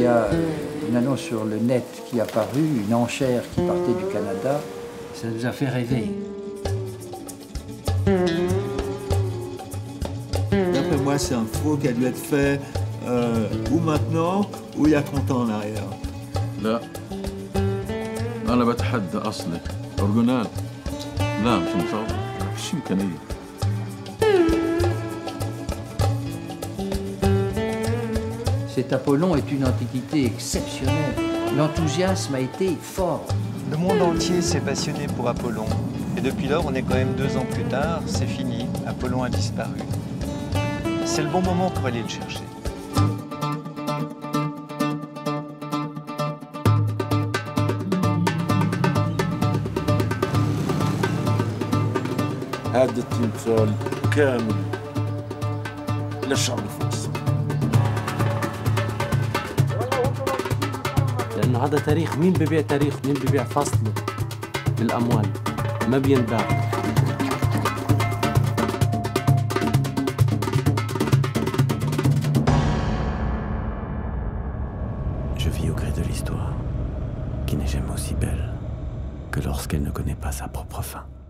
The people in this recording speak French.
il y a une annonce sur le net qui est apparue, une enchère qui partait du Canada. Ça nous a fait rêver. D'après moi, c'est un faux qui a dû être fait ou maintenant ou il y a 30 ans en arrière. لا أنا بتحدى أصلي أورجونال لا مش مصور شو إمكانية Cet Apollon est une antiquité exceptionnelle. L'enthousiasme a été fort. Le monde entier s'est passionné pour Apollon. Et depuis lors, on est quand même 2 ans plus tard, c'est fini, Apollon a disparu. C'est le bon moment pour aller le chercher. هذا التمثال كامل للشعب الفلسطيني لأنه هذا تاريخ، مين ببيع تاريخ؟ مين ببيع فصله بالأموال؟ ما بينباع. Je vis au gré de l'histoire, qui n'est jamais aussi belle que lorsqu'elle ne connaît pas sa propre fin.